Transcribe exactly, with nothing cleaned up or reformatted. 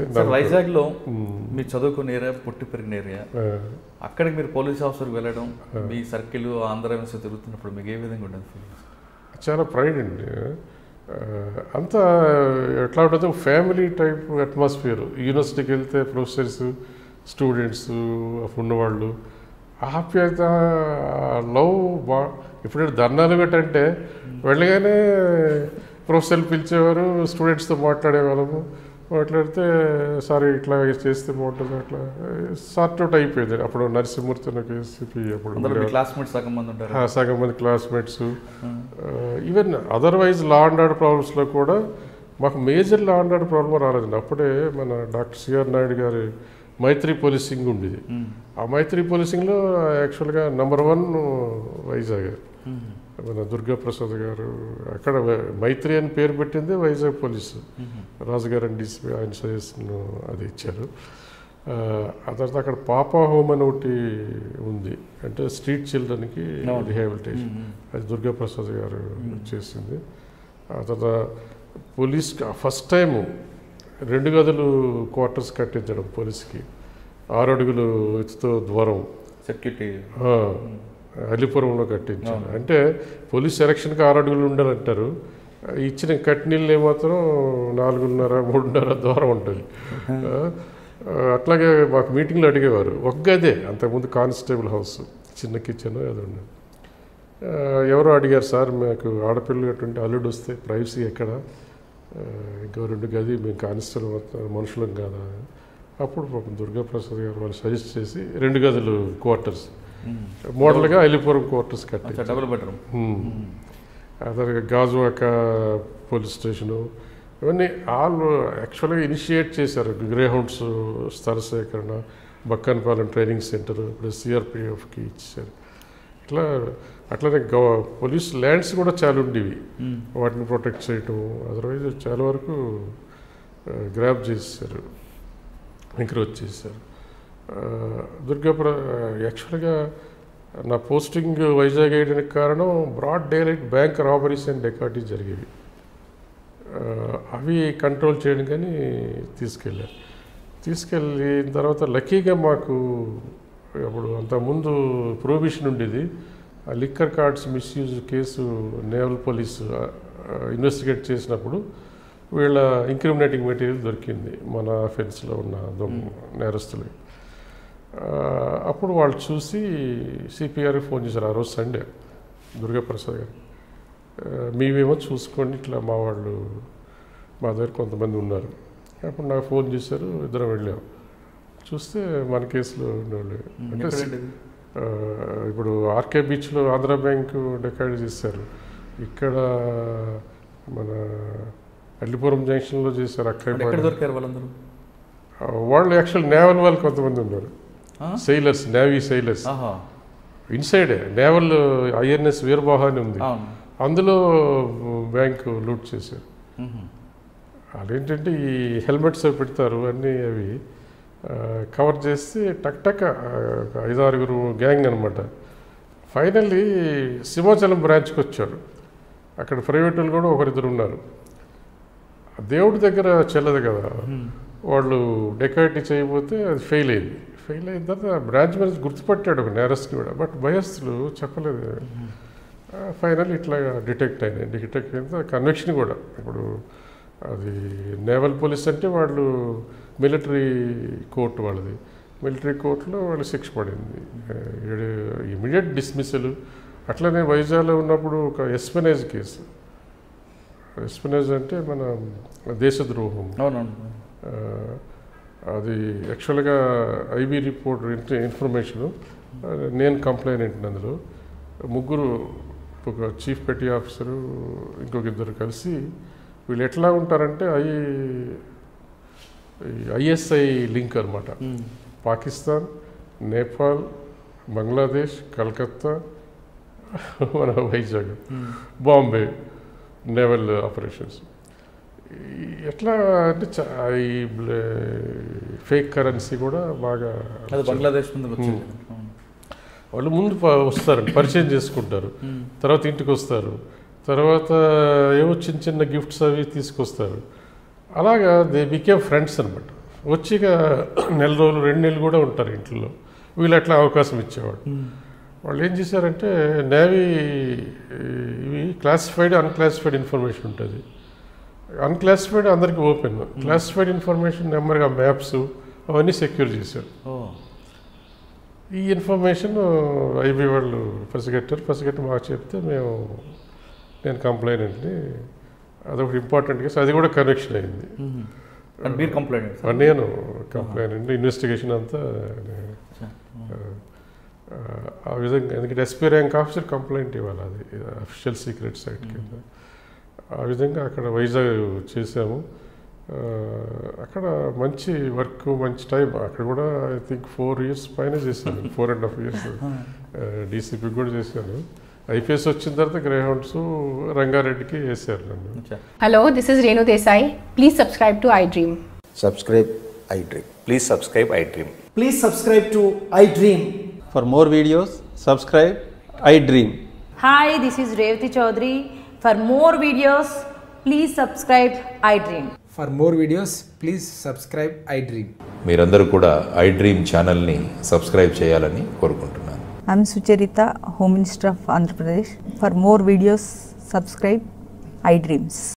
వైజాగ్లో మీరు చదువుకున్న ఏరియా, పుట్టి పెరిగిన ఏరియా, అక్కడికి మీరు పోలీస్ ఆఫీసర్కి వెళ్ళడం, మీ సర్కిల్ ఆంధ్ర యూనివర్సిటీ తిరుగుతున్నప్పుడు మీకు ఏ విధంగా ఉండదు? చాలా ప్రైడ్ అండి. అంతా ఎట్లా ఉంటుంది, ఫ్యామిలీ టైప్ అట్మాస్ఫియర్. యూనివర్సిటీకి వెళ్తే ప్రొఫెసర్స్, స్టూడెంట్స్ ఉన్నవాళ్ళు ఆప్యాయత, లవ్ బా. ఇప్పుడైతే ధర్నాలు గట్టంటే వెళ్ళగానే ప్రొఫెసర్లు పిలిచేవారు, స్టూడెంట్స్తో మాట్లాడేవాళ్ళము. మాట్లాడితే సార్ ఇట్లా చేస్తే బాగుంటుంది, అట్లా సార్ట్ అవుట్ అయిపోయింది. అప్పుడు నరసింహమూర్తి కేసీపీ అప్పుడు క్లాస్మేట్స్ సగం మంది ఉంటారు, సగం మంది classmates. Even otherwise law and order ప్రాబ్లమ్స్లో కూడా మాకు major law and order problem రాలేదండి. అప్పుడే మన డాక్టర్ సిఆర్ నాయుడు గారి మైత్రి పోలీసింగ్ ఉండేది. ఆ మైత్రి పోలీసింగ్లో యాక్చువల్గా నెంబర్ వన్ వైజాగ్, మన దుర్గాప్రసాద్ గారు అక్కడ మైత్రి అని పేరు పెట్టింది వైజాగ్ పోలీసు. రాజుగారు అని డీసీపీ ఆయన సజెషన్ అది ఇచ్చారు. ఆ తర్వాత అక్కడ పాపా హోమ్ అని ఒకటి ఉంది, అంటే స్ట్రీట్ చిల్డ్రన్కి రిహాబిలిటేషన్, అది దుర్గాప్రసాద్ గారు చేసింది. ఆ తర్వాత పోలీస్ ఫస్ట్ టైము రెండు గదులు క్వార్టర్స్ కట్టించడం పోలీస్కి, ఆరు అడుగులు ఎత్తుతో ద్వారం సెక్యూరిటీ అలిపురంలో కట్టించారు. అంటే పోలీస్ సెలక్షన్కి ఆరు అడుగులు ఉండాలంటారు, ఇచ్చిన కట్నీళ్ళు ఏమాత్రం నాలుగున్నర మూడున్నర దూరం ఉంటుంది. అట్లాగే మాకు మీటింగ్లు అడిగేవారు. ఒక గదే, అంతకుముందు కానిస్టేబుల్ హౌస్, చిన్న కిచెన్ అది ఉండేది. ఎవరో అడిగారు, సార్ మాకు ఆడపిల్లలు అటువంటి అల్లుడు వస్తే ప్రైవసీ ఎక్కడ, ఇంకో రెండు గది మేము కానిస్టేబుల్ మనుషులం కాదా. అప్పుడు పాపం దుర్గాప్రసాద్ గారు వాళ్ళు సజెస్ట్ చేసి రెండు గదులు క్వార్టర్స్ మోడల్గా అలిపురం క్వార్టర్స్ కట్టి, డబుల్ బెడ్రూమ్. అదే గాజువాక పోలీస్ స్టేషను, ఇవన్నీ ఆల్ యాక్చువల్గా ఇనిషియేట్ చేశారు. గ్రే హౌండ్స్ స్థల సేకరణ, బక్కన్పాలెం ట్రైనింగ్ సెంటర్, ఇప్పుడు సిఆర్పిఎఫ్కి ఇచ్చారు. ఇట్లా అట్లనే గవ పోలీస్ ల్యాండ్స్ కూడా చాలా ఉండేవి, వాటిని ప్రొటెక్ట్ చేయటం. అదర్వైజ్ చాలా వరకు గ్రాప్ చేశారు, ఎంకరేజ్ చేశారు. దుర్గాపుర యాక్చువల్గా నా పోస్టింగ్ వైజాగ్ వేయడానికి కారణం broad daylight bank robberies and dacoity జరిగేవి, అవి కంట్రోల్ చేయడం కానీ తీసుకెళ్ళారు. తీసుకెళ్ళిన తర్వాత లక్కీగా మాకు అప్పుడు అంతకుముందు ప్రొహిబిషన్ ఉండేది. ఆ liquor cards misuse case naval police investigate చేసినప్పుడు వీళ్ళ ఇంక్రిమినేటింగ్ మెటీరియల్ దొరికింది మన అఫెన్స్లో ఉన్న దొంగ నేరస్తులు. అప్పుడు వాళ్ళు చూసి సిపిఆర్కి ఫోన్ చేశారు. ఆ రోజు సండే, దుర్గాప్రసాద్ గారు మీవేమో చూసుకోండి, ఇట్లా మా వాళ్ళు మా దగ్గర కొంతమంది ఉన్నారు. అప్పుడు నాకు ఫోన్ చేశారు, ఇద్దరం వెళ్ళాం. చూస్తే మన కేసులో ఉండేవాళ్ళు. అంటే ఇప్పుడు ఆర్కే బీచ్లో ఆంధ్ర బ్యాంకు డెకాయిడ్ చేశారు, ఇక్కడ మన అల్లిపురం జంక్షన్లో చేశారు. అక్కడ దొరికారు వాళ్ళందరూ. వాళ్ళు యాక్చువల్ నేవల్ వాళ్ళు కొంతమంది ఉన్నారు, సెయిలర్స్, నేవీ సెయిలర్స్. ఇన్సైడే నేవల్ ఐఎన్ఎస్ వీరబాహ అని ఉంది, అందులో బ్యాంకు లూట్ చేశారు. అదేంటంటే ఈ హెల్మెట్స్ అవి పెడతారు, అన్నీ అవి కవర్ చేసి టక్ టక్ ఐదారుగురు గ్యాంగ్ అనమాట. ఫైనల్లీ సింహాచలం బ్రాంచ్కి వచ్చారు. అక్కడ ప్రైవేట్ వాళ్ళు కూడా ఒకరిద్దరు ఉన్నారు. దేవుడి దగ్గర చెల్లదు కదా, వాళ్ళు డెకాయిటీ చేయకపోతే అది ఫెయిల్ అయింది. ఫెయిల్ అయిన తర్వాత బ్రాంచ్ మేనేజర్ గుర్తుపట్టాడు ఒక నేరస్తుని కూడా, బట్ భయస్తులు చెప్పలేదు. ఫైనల్ ఇట్లా డిటెక్ట్ అయినాయి. డిటెక్ట్ అయిన తర్వాత కన్విక్షన్ కూడా. ఇప్పుడు అది నేవల్ పోలీస్ అంటే వాళ్ళు మిలిటరీ కోర్టు వాళ్ళది, మిలిటరీ కోర్టులో వాళ్ళు శిక్ష పడింది, ఇమీడియట్ డిస్మిసల్. అట్లనే వైజాగ్లో ఉన్నప్పుడు ఒక ఎస్పెనేజ్ కేసు. ఎస్పెనేజ్ అంటే మన దేశద్రోహం. అది యాక్చువల్గా ఐబీ రిపోర్ట్ ఇన్ఫర్మేషను, నేను కంప్లైంట్. అందులో ముగ్గురు, ఒక చీఫ్ పెటీ ఆఫీసరు, ఇంకొక ఇద్దరు కలిసి వీళ్ళు ఎట్లా ఉంటారంటే ఐ ఐఎస్ఐ లింక్ అనమాట. పాకిస్తాన్, నేపాల్, బంగ్లాదేశ్, కలకత్తా, మన వైజాగ్, బాంబే నేవల్ ఆపరేషన్స్. ఎట్లా అంటే ఈ ఫేక్ కరెన్సీ కూడా బాగా బంగ్లాదేశ్ వాళ్ళు ముందు వస్తారండి, పరిచయం చేసుకుంటారు, తర్వాత ఇంటికి వస్తారు, తర్వాత ఏవో చిన్న చిన్న గిఫ్ట్స్ అవి తీసుకొస్తారు. అలాగా దే బికేమ్ ఫ్రెండ్స్ అనమాట. వచ్చి ఇక నెల రోజులు రెండు నెలలు కూడా ఉంటారు ఇంట్లో. వీళ్ళు అట్లా అవకాశం ఇచ్చేవాడు. వాళ్ళు ఏం చేశారంటే నేవీ ఇవి క్లాసిఫైడ్ అన్క్లాసిఫైడ్ ఇన్ఫర్మేషన్ ఉంటుంది. అన్క్లాసిఫైడ్ అందరికీ ఓపెన్, క్లాసిఫైడ్ ఇన్ఫర్మేషన్ నెమ్మదిగా మ్యాప్స్ అవన్నీ సెక్యూర్ చేశారు. ఈ ఇన్ఫర్మేషన్ ఐబీ వాళ్ళు పసిగట్టారు. పసిగట్టి మాకు చెప్తే మేము నేను కంప్లైంట్ని అదొకటి ఇంపార్టెంట్ కేసు, అది కూడా కనెక్షన్ అయింది. మీరు కంప్లైంట్ నేను కంప్లైంట్ ఇన్వెస్టిగేషన్ అంతా ఆ విధంగా, ఎందుకంటే ఎస్పీ ర్యాంక్ ఆఫీసర్ కంప్లైంట్ ఇవ్వాలి, అది అఫీషియల్ సీక్రెట్ సైట్ కింద. ఆ విధంగా అక్కడ వైజాగ్ చేసాము. అక్కడ మంచి వర్క్, మంచి టైం. అక్కడ కూడా ఐ థింక్ ఫోర్ ఇయర్స్ పైన చేశాను, four and half years DCP కూడా చేశాను. ఐపీఎస్ వచ్చిన తర్వాత గ్రేహౌండ్స్ రంగారెడ్డికి వేసారు నన్ను. Hello, this is Renu Desai. Please subscribe to iDream. Subscribe iDream. Please subscribe iDream. Please subscribe to iDream. For more videos, subscribe iDream. Hi, this is Revati Chaudhary. For more videos, please subscribe iDream. For more videos, please subscribe iDream. మీరందరూ కూడా iDream ఛానల్ని subscribe చేయాలని కోరుకుంటున్నాను. I'm Sucharita, Home Minister of Andhra Pradesh. For more videos, subscribe iDreams.